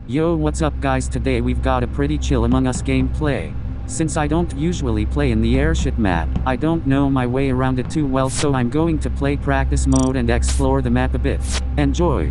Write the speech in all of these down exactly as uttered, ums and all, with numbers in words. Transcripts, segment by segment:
Yo, what's up guys? Today we've got a pretty chill Among Us gameplay. Since I don't usually play in the airship map, I don't know my way around it too well, so I'm going to play practice mode and explore the map a bit. Enjoy!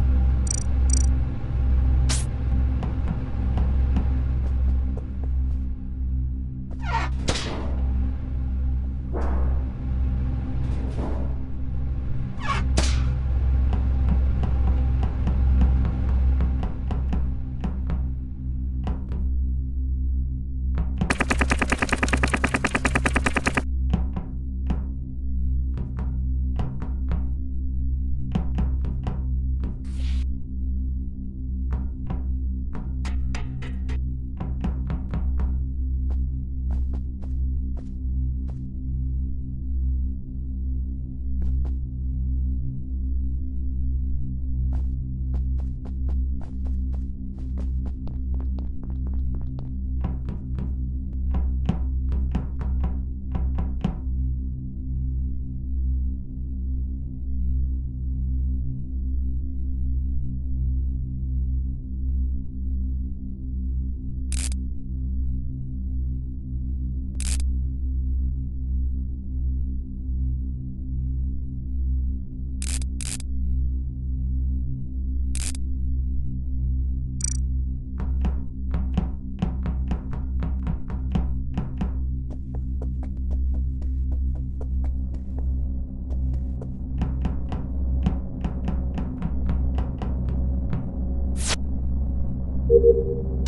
You